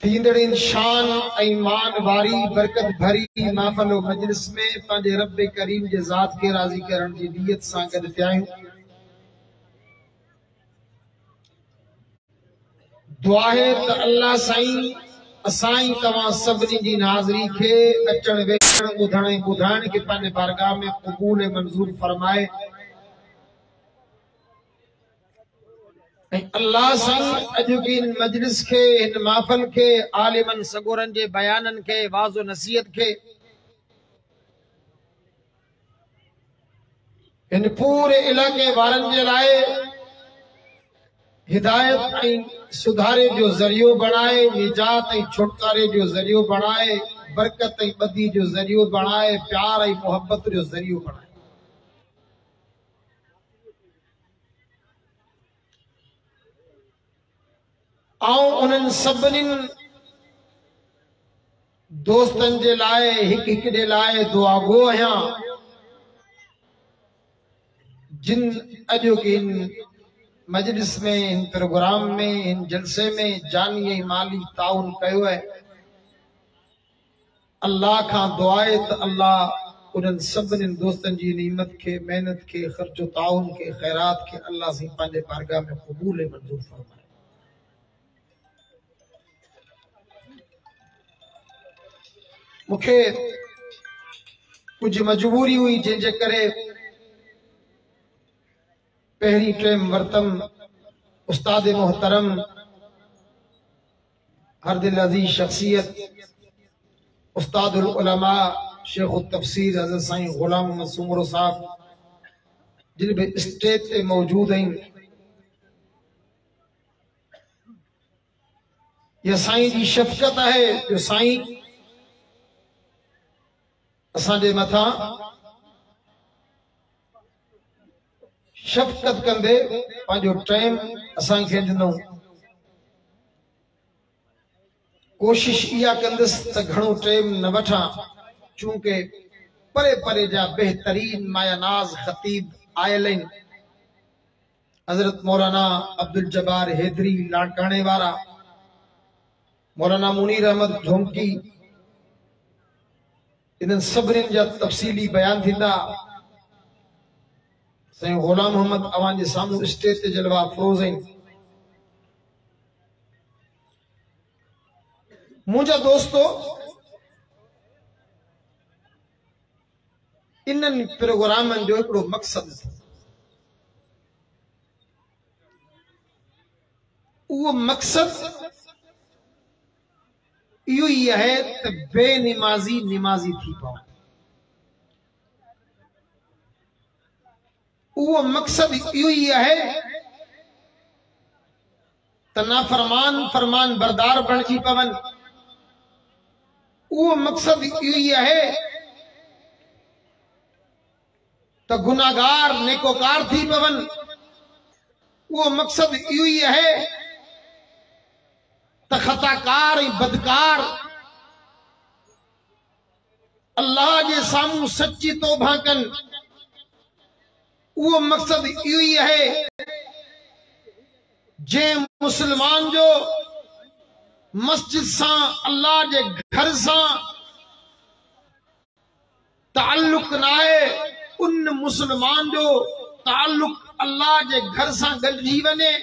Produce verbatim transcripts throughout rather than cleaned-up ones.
थींदड़िन शान ईमान वारी बरकत भरी महफिल मजलिस में पंहिंजे रब करीम जे ज़ात के राज़ी करण जी नियत सां गॾु थिया आहियूं। दुआ है त अल्लाह साईं असाई तव्हां सभिनी जी हाज़िरी खे अचण वेहण ॿुधण ऐं ॿुधाइण खे पंहिंजे बारगाह में क़बूल ऐं मंज़ूर फरमाए। अल्लाह साईं अॼु की इन मजलिस के इन महफिल के आलिमन सगोरन जे बयानन के वाज़ो नसीहत के इन पूरे इलाके वारन जे लाए हिदायत ऐं सुधारे जो ज़रियो बणाए, निजात ऐं छुटकारे जो ज़रियो बणाए, बरकत ऐं बदी जो ज़रियो बणाए, प्यार ऐं मोहब्बत जो ज़रियो बणाए। आऊं उन्हनि सभिनी दोस्तन जे लाए हिक हिक जे लाए दुआ गो आहियां जिन अॼु की इन मजलिस में, इन प्रोग्राम में, इन जलसे में जानी ऐं माली ताउन कयो है। अल्लाह खां दुआ आहे त अल्लाह उन्हनि सभिनी दोस्तन जी नीमत के, मेहनत के, खर्चो ताउन के, खैरात के अल्लाह से पंहिंजे बारगाह में क़बूल ऐं मंज़ूर फरमाए। मुखे कुछ मजबूरी हुई जंहिंजे करे पहली टेम वरतम उस्ताद मोहतरम हर दिल अजीज शख्सियत उस्तादुल उलमा शेख तफसीर हज़रत साईं गुलाम मोहम्मद सुमरो साहब जिन भी स्टेज पे मौजूद हैं। यह साईं जी शफ़क़त है जो साईं असांजे मथा शफ़क़त कंदे पंहिंजो टाइम असांखे ॾिनो। कोशिश इहा कंदुसि त घणो टाइम न वठां, चूंकि परे परे जा बेहतरीन मायानाज़ ख़तीब आयल आहिनि। हज़रत मौलाना अब्दुल जब्बार हैदरी लाड़काणे वारा, मौलाना मुनीर अहमद झोमकी, इन्हनि सभिनी जा तफ़सीली बयान थींदा। साईं गुलाम मोहम्मद अवां जे साम्हूं स्टेज ते जलवा अफ़रोज़ आहिनि। मुंहिंजा दोस्तो इन्हनि प्रोग्रामनि जो हिकिड़ो मक़सदु हो, उहो मक़सदु इहो ई आहे त बेनिमाज़ी निमाज़ी थी पवनि। उहो मक़सदु इहो ई आहे त नाफ़रमान फरमान बरदार बणिजी पवनि। उहो मक़सदु इहो ई आहे त गुनाहगार नेकोकार थी पवनि। उहो मक़सदु इहो ई आहे त ख़ताकार ऐं बदकार अल्लाह जे साम्हूं सची तौबा कनि। उहो मक़सदु इहो ई आहे जंहिं मुस्लमान जो मस्जिद सां, अल्लाह जे घर सां ताल्लुक न आहे, उन मुस्लमान जो ताल्लुक अल्लाह जे घर सां गॾिजी वञे।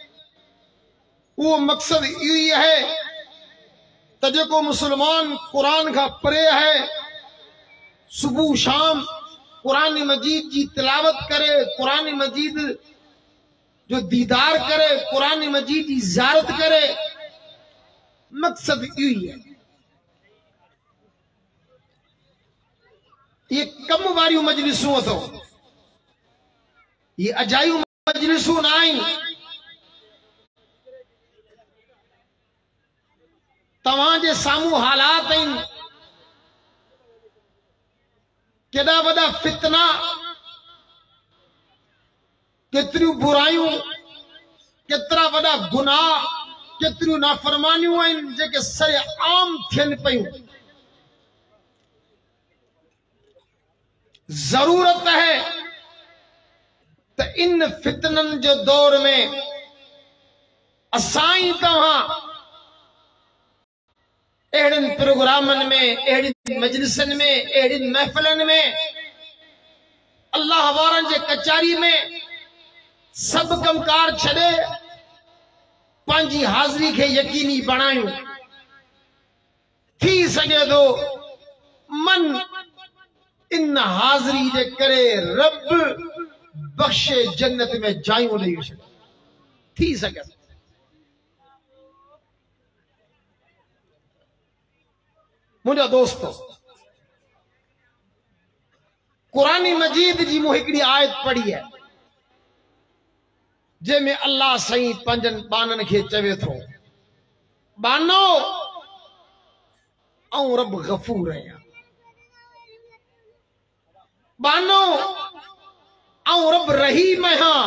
वो मक़सद इहो ई आहे त जेको मुसलमान कुरान खां परे है, सुबह शाम कुरान मजीद की तिलावत करे, कुरान मजीद जो दीदार करे, कुरान मजीद की ज़ियारत करे, मक़सद इहो ई है। ये कम वारियूं मजलिसूं अथव, ये अजायूं मजलिसूं न आहिनि। तव्हां जे साम्हूं हालात आहिनि, केॾा वॾा फितना, केतिरियूं बुरायूं, केतिरा वॾा गुनाह, केतिरियूं नाफरमानियूं आहिनि जेके सरे आम थियनि पयूं। जरूरत है त इन फितननि जे दौर में असां ई तव्हां अहिड़िन प्रोग्रामनि में, अहिड़िन मजलिसनि में, अहिड़िन महफ़िलनि में, अल्लाह वारनि जे कचारी में सब कमकार छॾे पंहिंजी हाज़िरी खे यकीनी बणायूं। थी सके तो मन इन हाज़िरी जे करे रब बख्शे जन्नत में जायूं ॾेई छॾे। थी सके मुझा दोस्तों, कुरानी मजीद जी मूं हिकिड़ी आयत पढ़ी है जंहिंमें अल्लाह सही पंजन बानन खे चवे थो, बानो ऐं रब गफूर आहियां, बानो ऐं रब रहीम आहियां,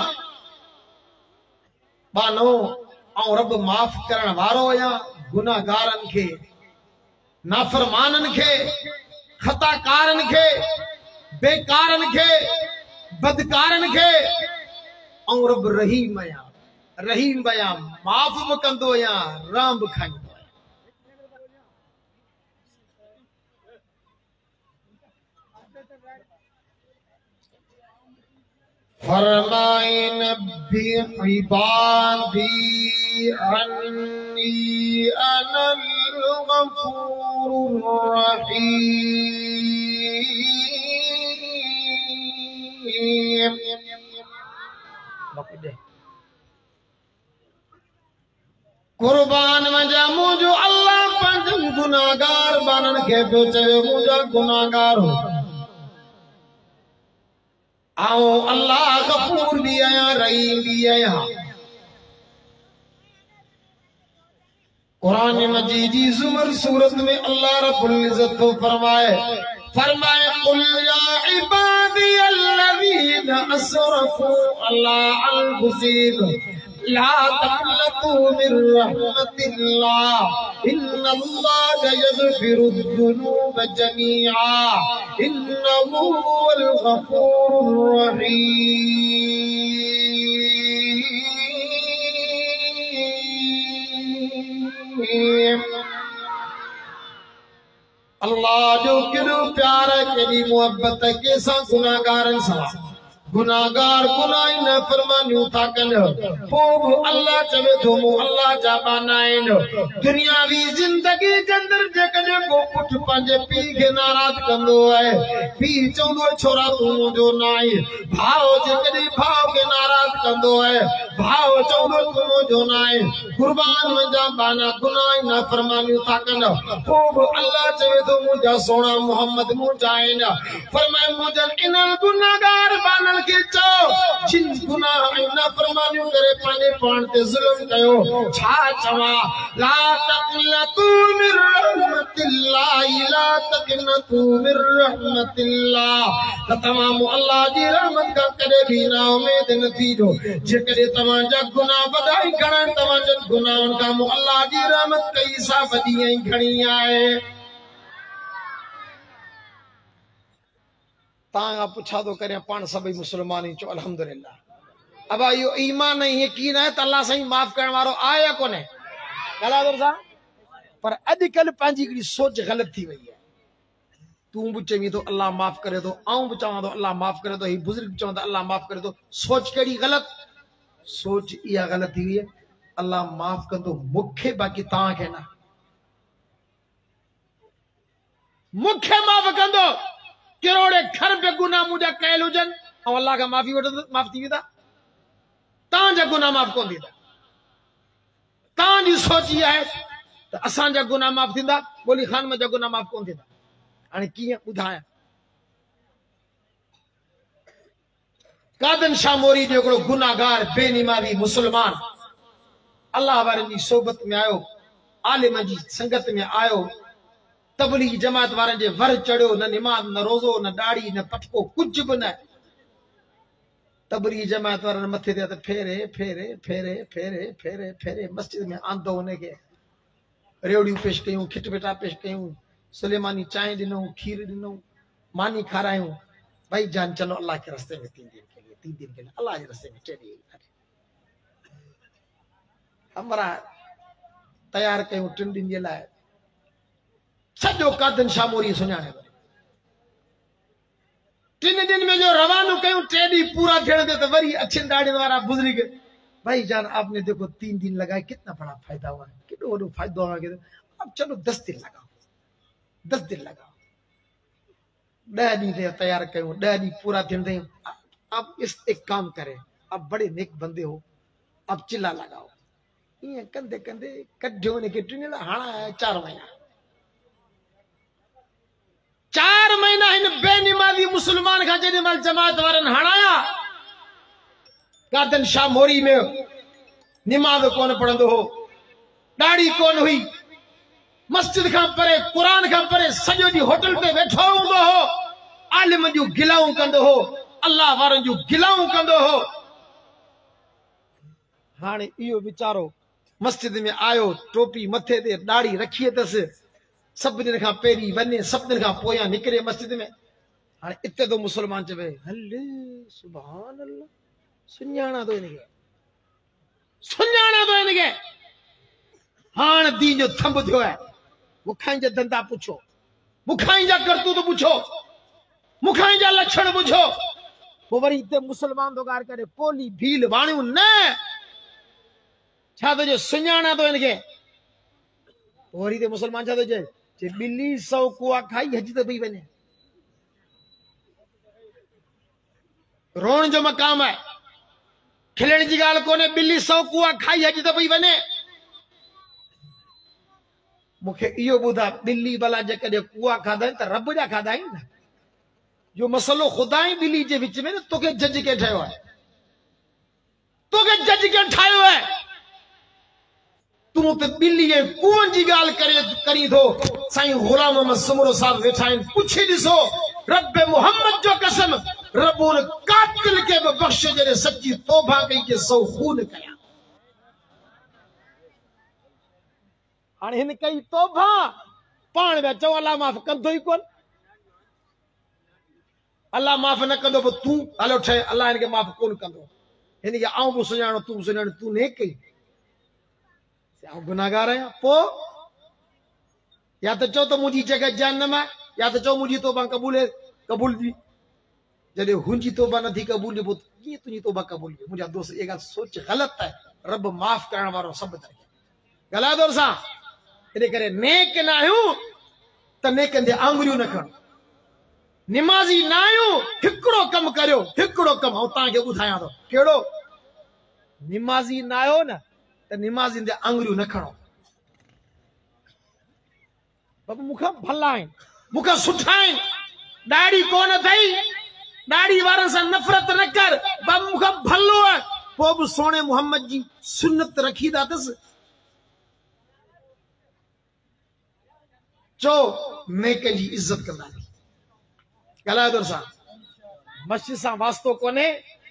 बानो ऐं रब माफ़ करण वारो आहियां गुनाहगारनि खे, नाफरमाननि खे, खताकारनि खे, बेकारनि खे, बदकारनि खे। ऐं रब रहीम आहियां, रहीम आहियां, माफ़ बि कंदो आहियां, राम बि खाईंदो आहियां। फरमाए नबी इबादी अन्नी अनल गफूरुर रहीम। कुर्बान वजा मुझो अल्लाह पंजन गुनाहगार बानन खे पियो चवे, मुझा गुनाहगार हो आओ अल्लाह गफूर भी आया, रहीम भी आया। कुरान मजीद की जुमर सूरत में अल्लाह रब्बुल इज्जत को फरमाए फरमाए कुल या इबादी अल्लज़ीना असरफू अला अनफुसिहिम ला तक़नतू मिर रहमतिल्लाह इन्नल्लाह यग़फिरुद्दुनूब जमीआ इन्नहु हुवल गफूरुर रहीम। अल्लाह जो केॾो प्यार है, केॾी मोहब्बत है कंहिंसां गुनाहगारनि सां। गुनाहगार गुनाह न फरमानियूं था कनि, पोइ बि अल्लाह चवे थो मूं अल्लाह जा बाना आहिनि। दुनियावी ज़िंदगी जे अंदरि जेकॾहिं को पुट पंहिंजे पीउ खे नाराज़ कंदो आहे, पीउ चवंदो छोरा तूं मुंहिंजो न आहीं। भाउ जेकॾहिं भाउ खे नाराज़ कंदो आहे, भाउ चवंदो तूं मुंहिंजो न आहीं। कुर्बान मुंहिंजा बाना गुनाह न फरमानियूं था कनि, पोइ बि अल्लाह चवे थो मुंहिंजा सोना मोहम्मद मुंहिंजा आहिनि। फरमाए मुंहिंजनि इन्हनि गुनाहगार बाननि के चओ जिन गुनाह ऐं नाफरमानियूं करे पंहिंजे पाण ते ज़ुल्म कयो, छा चवां? ला तक़नतू मिर रहमतिल्लाह, ला तक़नतू मिर रहमतिल्लाह। त तमाम अल्लाह जी रहमत खां कॾहिं बि ना उमेद न थीजो। जेकॾहिं तव्हांजा गुनाह वॾा ऐं घणा तव्हांजे गुनाहनि खां मूं अल्लाह जी रहमत कई सा वॾी ऐं घणी आहे। तांगा पुछा तो करें पान सभी मुसलमान ही चो अल्हम्दुलिल्लाह। अब यो ईमान नहीं यकीन है त अल्लाह सही माफ करने वारो आया कोने गला दर सा। पर अजकल पंजी की सोच गलत थी वही है। तू भी चवी तो अल्लाह माफ करे तो, आऊं भी चाहां तो अल्लाह माफ करे तो, ही बुजुर्ग चाहां तो अल्लाह माफ करे तो। सोच केड़ी गलत? सोच या गलत थी हुई है। अल्लाह माफ कर तो मुखे, बाकी ता के ना मुखे माफ कर दो। किरोड़े घर पे गुनाह मुझा कयल हुजन और अल्लाह का माफी वठो माफ थी वेंदा। तांजा गुनाह माफ कोन थींदा। तांजी सोच इहा आहे त असांजा गुनाह माफ थींदा, बोली खान में जा गुनाह माफ कोन थींदा। हाणे कीअं ॿुधायां? कादन शाह मोरी जो हिकिड़ो गुनाहगार बेनीमावी मुसलमान अल्लाह वारनि जी सोबत में आयो, आलिम जी संगत में आयो, तबलीगी जमात वारनि जे वर चढ़ियो, न निमाज न रोज़ो न दाढ़ी न पटको कुछ भी न। तबलीगी जमात वारनि मथे ते फेरे फेरे फेरे फेरे फेरे फेरे मस्जिद में आंदो, उनखे रेवड़ियूं पेश कयूं, खिटपिटा पेश कयूं, सुलेमानी चांहि ॾिनऊं, खीर ॾिनऊं, मानी खारायूं। भाई जान चलो अल्लाह के रास्ते में तीन दिन के लिए, तीन दिन के लिए अल्लाह के रास्ते में चलिए। हमारा तैयार कयूं टिन दिन जे लाइ। सजो कादन शाह मोरी सुञाणे टिन दिन में जो रवानो कयूं टे ॾींहं पूरा थियण ते त वरी अछिन ॾाढ़िन वारा बुजुर्ग भाई जान आपने देखो तीन दिन लगाए कितना बड़ा फायदा हुआ केॾो वॾो फ़ाइदो आहे अब चलो दस दिन लगाओ दस दिन लगाओ ॾह ॾींहं ते तैयार कयूं ॾह ॾींहं पूरा थियण ते अब इस एक काम करे अब बड़े नेक बंदे हो अब चिल्ला लगाओ ये कंदे कंदे कढियो ने के टिन हाणा चार महीना चार महीना इन बेनिमाजी मुसलमान का जेॾी महिल जमात वारनि हणाया कादन शाह मोरी में निमाज़ कोन पढ़ंदो हो ॾाढ़ी कोन हुई मस्जिद खां परे कुरान खां परे सॼो ॾींहुं होटल पे वेठो हूंदो हो आलिम जूं गिलाऊं कंदो हो अल्लाह वारनि जूं गिलाऊं कंदो हो हाणे इहो वीचारो मस्जिद में आयो टोपी मथे ते ॾाढ़ी रखी अथसि सभिनी खां पहिरीं वञे सभिनी खां पोयां निकिरे मस्जिद में हाणे इते तो मुसलमान चवे हले सुभान अल्लाह सुञाणा तो इनके सुञाणा तो इनके हाणे दीन जो थंब थियो है मुखाई जा धंधा पुछो मुखाई जा करतूत पुछो मुखाई जा लक्षण पुछो वो वरी इते मुसलमान तो गार करे कोली भील वाणियूं न छा तो जो सुञाणा तो इनके वरी ते मुसलमान छा तो चए जे बिल्ली सौ कुआ खाई हज तो पई वञे रोण जो मकाम है खिलण जी गाल कोने बिल्ली सौ कुआ खाई हज तो पई वञे मुखे इहो ॿुधा बिल्ली भला जेकॾहिं कुआ खाधा आहिनि त रब जा खाधा आहिनि न जो मसलो खुदा ई बिल्ली जे विच में न तोखे जज के ठाहियो आहे तोखे जज के ठाहियो आहे तूं त बिल्ली जे कुअनि जी ॻाल्हि करे करी थो साईं गुलाम मोहम्मद सुमरो साहब वेठा आहिनि पुछी ॾिसो रब मोहम्मद जो कसम रब उन कातिल के बि बख़्श जॾहिं सची तौबा कई के सौ खून कया हाणे हिन कई तौबा पाण में चओ अल्लाह माफ़ कंदो ई कोन अल्लाह माफ़ न कंदो पोइ तूं हलो ठहे अल्लाह हिनखे माफ़ कोन कंदो हिनखे आऊं बि सुञाणो तूं सुञाण तूं ने कई आऊं गुनाहगार आहियां पोइ या त चओ त मुंहिंजी जॻह जहन्नम आहे या त चओ मुंहिंजी तौबा क़बूल क़बूल थी जॾहिं हुनजी तौबा नथी क़बूल पोइ कीअं तुंहिंजी तौबा क़बूल थी मुंहिंजा दोस्त इहा ॻाल्हि सोच ग़लति आहे रब माफ़ करण वारो सभु तरह ॻाल्हाए दौर सां इन करे नेक न आहियूं त नेकनि ते आङुरियूं न खण निमाज़ी न आहियूं हिकिड़ो कमु करियो हिकिड़ो कमु ऐं तव्हांखे ॿुधायां थो कहिड़ो निमाज़ी न आहियो न त निमाज़ियुनि ते आङुरियूं न खणो बाबा मूंखां भला आहिनि मूंखां सुठा आहिनि ॾाढ़ी कोन अथई ॾाढ़ी वारनि सां नफ़रत न कर बाबा मूंखां भलो आहे पोइ बि सोणे मोहम्मद जी सुन्नत रखी था अथसि चो नेक जी इज्जत कंदा ॻाल्हायो दौर सां मस्जिद सां वास्तो कोन्हे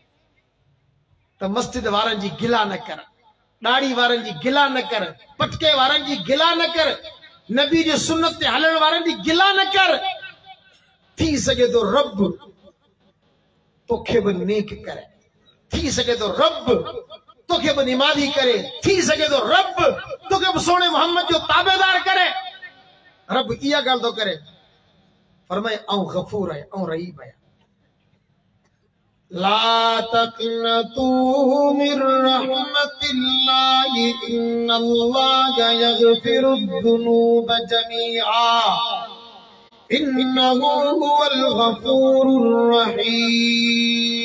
त मस्जिद वारनि जी गिला न कर ॾाढ़ी वारनि जी गिला न कर पटके वारनि जी गिला न कर नबी जी सुन्नत ते हलण वारनि जी गिला न कर थी सघे थो रब तोखे बि नेक करे थी सघे थो रब तोखे बि निमाज़ी करे थी सघे थो रब तोखे बि सोणे मोहम्मद जो ताबेदार करे रब इहा ॻाल्हि थो करे फरमाए ऐं गफूर आहे ऐं रहीम आहे ला तक़नतू मिन रहमतिल्लाहि इन्नल्लाह यग़फिरु ज़ुनूब जमीआ इन्नहु हुवल गफूरुर रहीम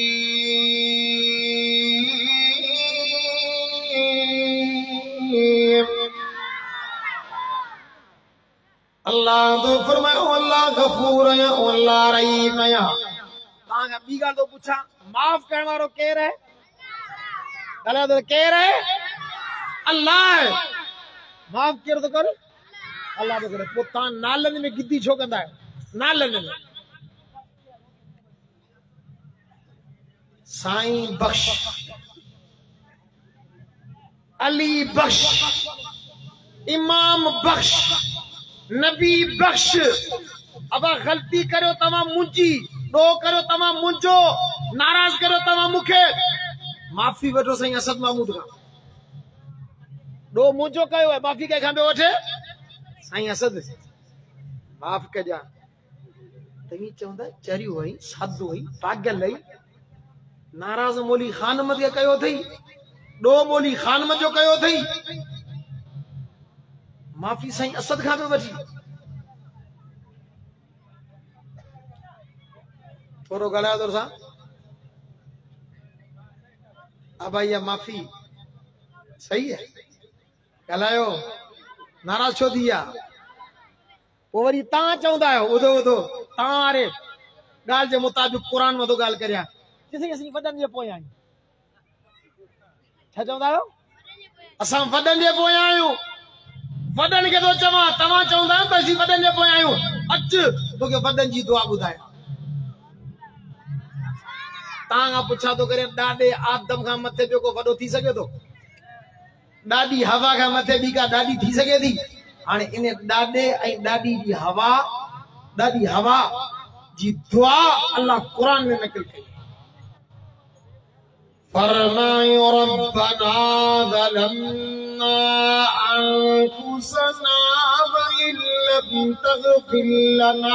अल्लाह तो फरमाए अल्लाह गफूर है अल्लाह रहीम है तांगा बी गाल तो पूछा माफ करण वारो केर है गला तो केर है अल्लाह है माफ केर तो कर अल्लाह तो करे पोता नालन में गिद्दी छो कंदा है नालन में साईं बख्श अली बख्श इमाम बख्श नबी बख्श अब गलती करो तमा मुंजी दो करो तमा मुंजो नाराज करो तमा मुखे माफी वठो साईं असद महमूद का दो मुंजो कयो है माफी के खां पे वठे साईं असद माफ़ कजा तवी चवंदा चरी हुई साधु हुई पागल हुई नाराज़ मोली खानम के कयो थई दो मोली खानम जो कयो थई माफ़ी साईं असद खां पे वठी थोरो ॻाल्हायो तोर सां अब या माफ़ी सही है ॻाल्हायो नाराज़ छो थी विया वो वरी तव्हां चवंदा आहियो ॿुधो ॿुधो तव्हां वारे ॻाल्हि जे मुताबिक़ क़ुर में थो ॻाल्हि करियां किथे असीं वॾनि जे पोयां आहियूं छा चवंदा आहियो असां वॾनि जे पोयां आहियूं वॾनि खे थो चवां तव्हां चवंदा आहियो त असीं वॾनि जे पोयां आहियूं अच तोखे वॾनि जी दुआ ॿुधायां तव्हां खां पुछा थो करे ॾाॾे आदम खां मथे ॿियो को वॾो थी सघे थो ॾाॾी हवा खां मथे ॿी का ॾाॾी थी सघे थी हाणे इन ॾाॾे ऐं ॾाॾी जी हवा ॾाॾी हवा जी दुआ अल्लाह कुरान में नक़ल कई फरमायो रब्बना ज़लमना अनफुसना व इल्लम तग़फिर लना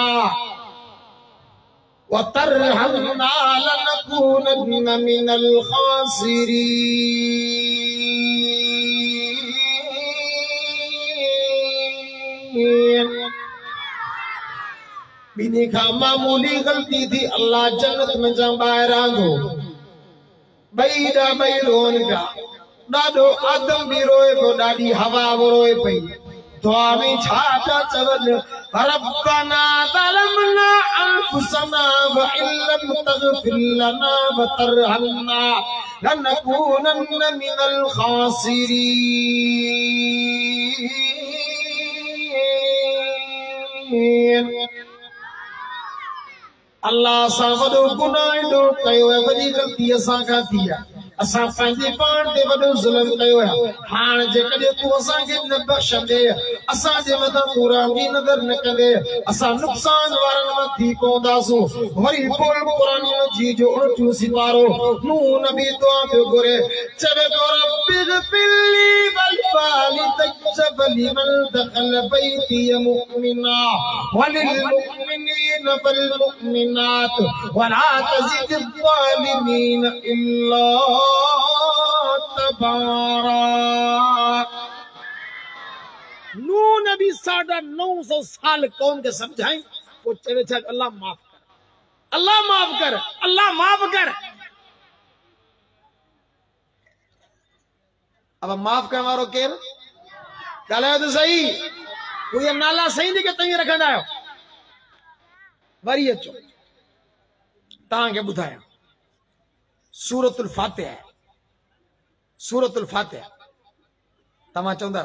व तरहमना लनकूनन्न मिनल खासिरीन बिनी का मामूली गलती थी अल्लाह जन्नत में जा ॿाहिरि आंदो बई दा बई रोन पिया ॾाढो आदम भी रोए पियो ॾाढी हवा बि रोए पई दुआ में छा था चवनि रब्बना ज़लमना अनफुसना व इल्लम तग़फिर लना व तरहमना लनकूनन्न मिनल खासिरीन अल्लाह सा वॾो गुनाह एॾो कयो है वॾी गलती असां खां थी आहे असां पंहिंजे पाण ते वॾो ज़ुल्म कयो है हाणे जेकॾहिं तूं असांखे न बख़्शंदे असांजे मथां पूरा बि नज़र न कंदे असां नुक़सान वारनि मां थी पवंदासूं वरी पोइ क़ुरान मजीद जो उणटीह सिपारो नूह नबी दुआ पियो घुरे चवे तो रब्बि ग़फिर ली वल वालिदैक वलिमन दख़ल बैती मुमिना वलिल मुमिनीन वल मुमिनात वला तज़िद ज़ालिमीन इल्ला तबारा नूह नबी साढ़े नौ सौ साल कौम के समझाई वो चवे छा अल्लाह माफ कर अल्लाह माफ कर अल्लाह माफ कर अब माफ करने वारो केर ॻाल्हायो तो सही वो ये नाला सही नहीं के तव्हीं रखंदा आहियो वरी अचो तव्हांखे ॿुधायां सूरतुल फातिहा सूरतुल फातिहा तव्हां चवंदा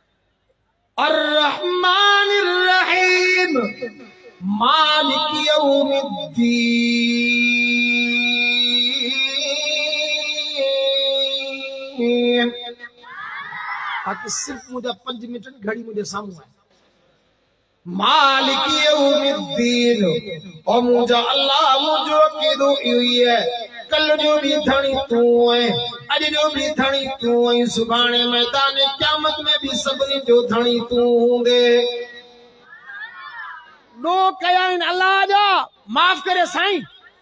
अर्रहमानिर रहीम मालिक यौमिद्दीन बाक़ी सिर्फ मुझे पंज मिनट घड़ी मुझे सामू है मालिक यौमिद्दीन और मुझा अल्लाह मुझो कीदो हुई है कल जो भी धनी तू है अज जो भी धनी तू है सुभाणे मैदान क़यामत में भी सबनी जो धनी तू होंदे दो कयाइन अल्लाह जा माफ करे साईं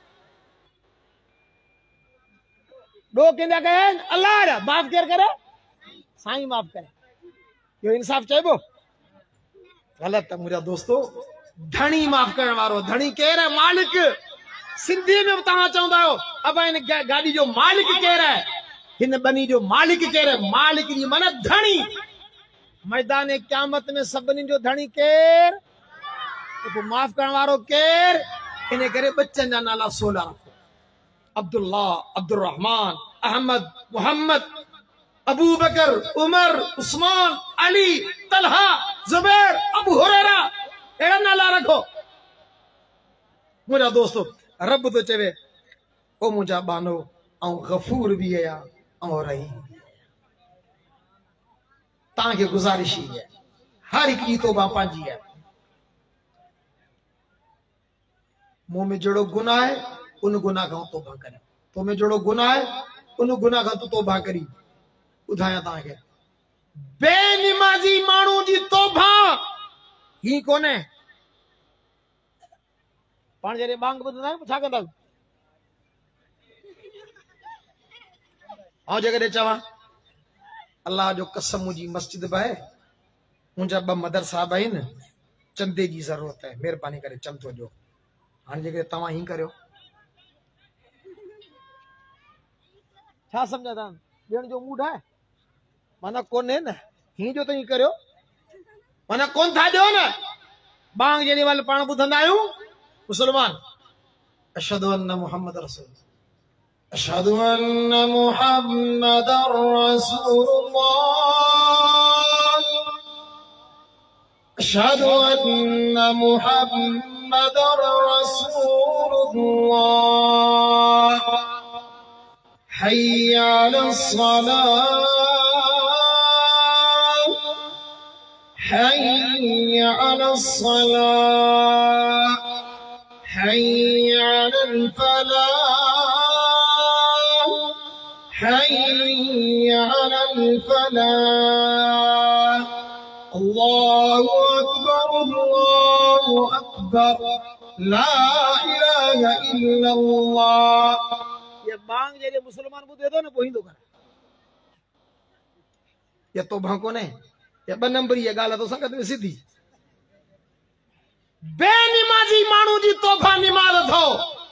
दो किंदा कयाइन अल्लाह जा माफ केर करे साईं माफ करे यो इंसाफ चइबो गलत है मुझा दोस्तों धनी माफ करने वारो धनी केर है मालिक सिंधी में तव्हां चवंदा आहियो अब इन गाड़ी जो मालिक केर है हिन बनी जो मालिक केर है मालिक जी माना धनी मैदान क़यामत में सभिनी जो धनी केर तो माफ करण वारो केर इन करे बच्चन जा नाला सोला रखो अब्दुल्ला अब्दुल रहमान अहमद मोहम्मद अबू बकर उमर उस्मान अली तलहा जुबैर अबू हुरैरा एड़ा नाला रखो मुझा दोस्तों रब तो चवे ओ मुझा बानो ऐं गफूर भी है ऐं रही ताके गुजारिश ही है हर एक की तौबा पंहिंजी है मुंह में जड़ो गुनाह है उन गुनाह का तौबा करे तो में जड़ो गुनाह है उन गुनाह का तौबा करी ॿुधायां तव्हांखे बेनिमाज़ी माण्हू जी तौबा ही कोन्हे पाण जॾहिं बांग ॿुधंदा आहियूं छा कंदा ऐं जेकॾहिं चवां अल्लाह जो कसम मुंहिंजी मस्जिद बि आहे मुंहिंजा ॿ मदरसा बि आहिनि चंदे जी ज़रूरत आहे महिरबानी करे चंदो ॾियो हाणे जेकॾहिं तव्हां हीअं करियो छा सम्झा था ॾियण जो मूड आहे माना कोन्हे न हीअं जो त हीअं करियो माना कोन था ॾियो न बांग जेॾी महिल पाण ॿुधंदा आहियूं मुस्लमान अशहदु अन्न मुहम्मद रसूल अशहदु अन्न मुहम्मद रसूलुल्लाह अशहदु अन्न मुहम्मद रसूलुल्लाह हय्य अलस्सलाह हय्य अलस्सलाह हय्य अलल फलाह हय्य अलल फलाह अल्लाहु अकबर अल्लाहु अकबर ला इलाहा इल्लल्लाह ये बांग जे मुसलमान ॿुधे थो न पोइ ईंदो करे ये तो भाको ने ये ॿ नंबरी ये ॻाल्हि तो संगत में सिधी बेनिमाज़ी माण्हू जी तोहफ़ा निमाज़ अथव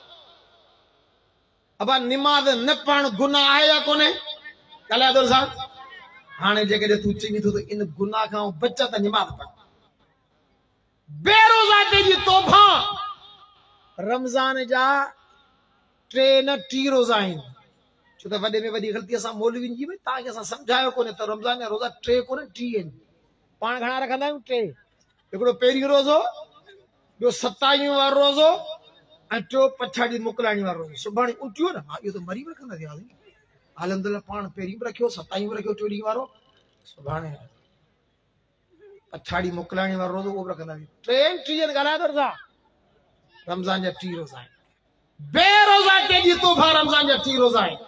अबा निमाज़ न पढ़ण गुनाह आहे या कोन्हे ॻाल्हाए थो सां हाणे जेकॾहिं तूं चई थो त इन गुनाह खां बच त निमाज़ पढ़ बेरोज़ाते जी तोहफ़ा रमज़ान जा टे न टी रोज़ा आहिनि छो त वॾे में वॾी ग़लती असां मौलवियुनि जी भई तव्हांखे असां सम्झायो कोन्हे त रमज़ान जा रोज़ा टे कोन्हे टी आहिनि पाण घणा रखंदा आहियूं टे हिकिड़ो पहिरीं रोज़ो ॿियो सतावीह वारो रोज़ो ऐं टियों पछाड़ी मोकिलाइणी वारो रोज़ो सुभाणे उल्टियो न हा इहो त मरी बि रखंदा थियासीं अलहमदुलिल्लाह पाण पहिरीं बि रखियो सतावीह बि रखियो टियों ॾींहुं वारो सुभाणे पछाड़ी मोकिलाइणी वारो रोज़ो उहो बि रखंदासीं टे टीहनि ॻाल्हाए थो रमज़ान जा टी रोज़ा आहिनि बेरोज़ा ते जी तोहफ़ा रमज़ान जा टी रोज़ा आहिनि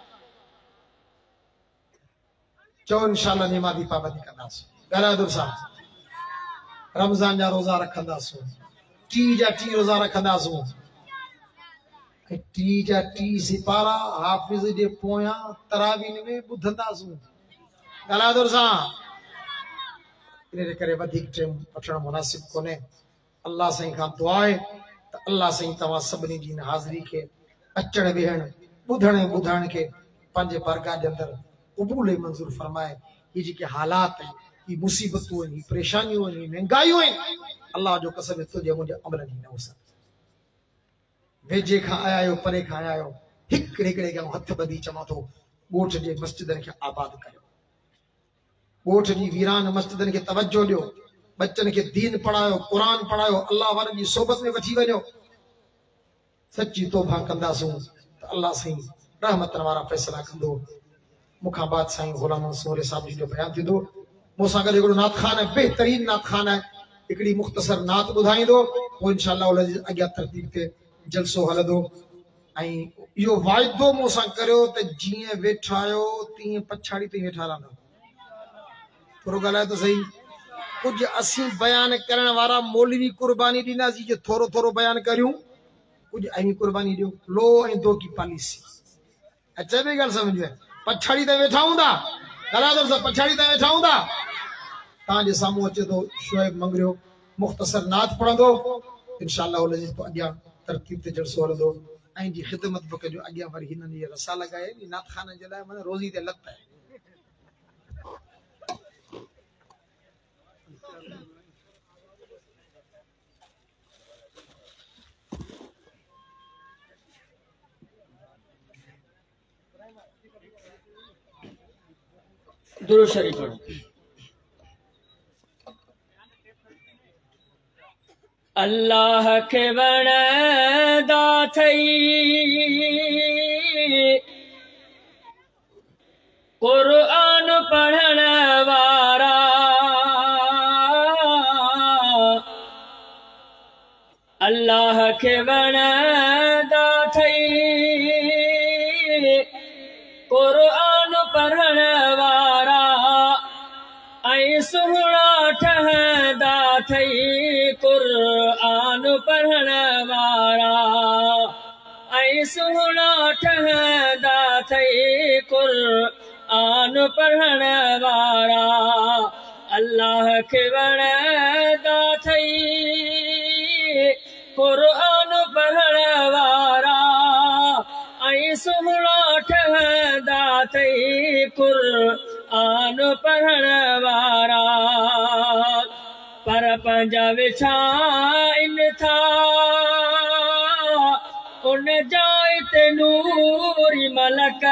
चओ इंशाअल्लाह निमाज़ी पाबंदी कंदासीं ॻाल्हाए थो सां रमज़ान जा रोज़ा रखंदासीं टी जा टी रोज़ा रखंदासीं ऐं टी जा टी सिपारा हाफ़िज़ जे पोयां तरावीह में ॿुधंदासीं ॻाल्हाए थो सां इन करे वधीक टाइम वठणु मुनासिब कोन्हे अल्लाह साईं खां दुआ आहे त अल्लाह साईं तव्हां सभिनी जी हाज़िरी खे अचण वेहण ॿुधण ऐं ॿुधाइण खे पंहिंजे बारगाह जे अंदरि क़बूल ऐं मंज़ूर फरमाए ये जेके हालात ये मुसीबतूं आहिनि परेशानियूं आहिनि महांगाइयूं आहिनि अल्लाह जो कसम तुंहिंजे मुंहिंजे अमलनि जी न हुसन वेझे खां आया आहियो परे खां आया आहियो हिकिड़े हिकिड़े खे हथ ॿधी चवां थो ॻोठ जे मस्जिदनि खे आबाद कयो ॻोठ जी वीरान मस्जिदनि खे तवजो ॾियो बच्चनि खे दीन पढ़ायो क़ुरान पढ़ायो अल्लाह वारनि जी सोबत में वठी वञो सची तौबा कंदासूं त अल्लाह साईं रहमतन वारा फ़ैसिला कंदो मूंखां बाद साईं ग़ुलाम मंसूर साहिब जी जो बयान थींदो मूंसां गॾु हिकिड़ो नात ख़ान आहे बहितरीन नात ख़ान आहे हिकिड़ी मुख़्तसर नात ॿुधाईंदो पोइ इंशाअल्लाह अॻियां तरतीब ते जलसो हलंदो ऐं इहो वाइदो मूंसां करियो त जीअं वेठा आहियो तीअं पछाड़ी ते वेठा रहंदो थोरो ॻाल्हाए त सही कुझु असीं बयान करण वारा मौलवी कुर्बानी ॾींदासीं जो थोरो थोरो बयान करियूं कुझु ऐं कुर्बानी ॾियो लो ऐं दो की पॉलिसी अचे बि ॻाल्हि सम्झ में पछाड़ी ते वेठा हूंदा ॻाल्हाए थो पछाड़ी ते वेठा हूंदा तव्हांजे साम्हूं अचे थो शुएब मंगरियो मुख़्तसर नात पढ़ंदो इंशाअल्लाह अॻियां तरतीब ते जलसो हलंदो ऐं जी ख़िदमत बि कजो अॻियां वरी हिननि इहे रसा लॻाए नात ख़ाननि जे लाइ माना रोज़ी ते लत आहे दुरूद शरीफ पढ़ो अल्लाह के वणदा थई कुरान पढ़ण वारा अल्लाह के वणदा थई कुरान पढ़ण वारा सुहिणा ठहंदा थई क़ुरान पढ़ण वारा ऐं सुहिणा ठहंदा थई क़ुरान पढ़ण वारा अल्लाह खे वणंदा थई क़ुरान पढ़ण वारा ऐं सुहिणा ठहंदा थई क़ुरान पढ़ण वारा पर पंहिंजा विछाइनि था उन जाइ ते नूरी मलक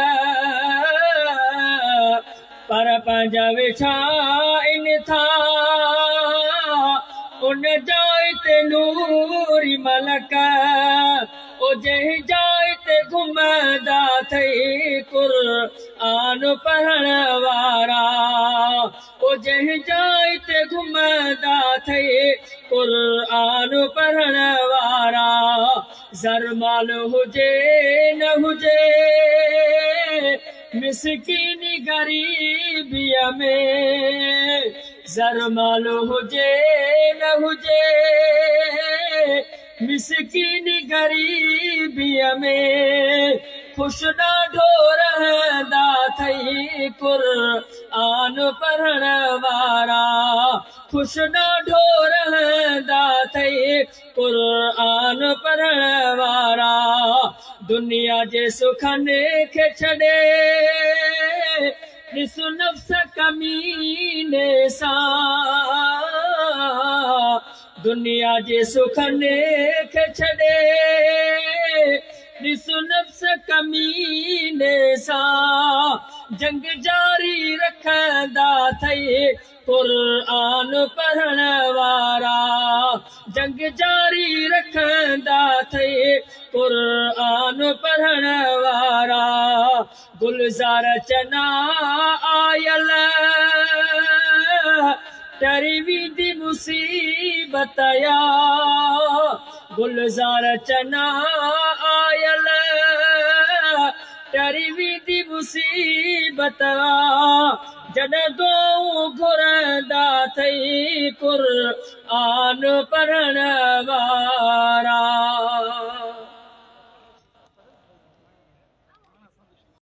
पर पंहिंजा विछाइनि था उन जाइ ते नूरी मलक ओ जंहिं जाइ ते घुमंदा थई क़ुरान पढ़ण वारा ओ जंहिं जाइ ते घुमंदा थई क़ुरान पढ़ण वारा ज़रमाल हुजे न हुजे मिसकीनी ग़रीबीअ में ज़रमाल हुजे न हुजे मिसकीनी ग़रीबीअ में ख़ुशि ॾाढो रहंदा थई क़ुरान पढ़ण वारा ख़ुशि ॾाढो रहंदा थई क़ुरान पढ़ण वारा दुनिया जे सुखनि खे छॾे ॾिस नफ़्स कमीने सां दुनिया जे सुखनि खे छॾे ॾिस नफ़्स कमीने सां जंग जारी रखंदा थई क़ुरान पढ़ण वारा जंग जारी रखंदा थई क़ुरान पढ़ण वारा गुलज़ार चना आयल टरी वेंदी मुसीबत या गुलज़ार चना आयल टरी वेंदी मुसीबत जॾहिं दुआऊं घुरंदा थई क़ुरान पढ़ण वारा।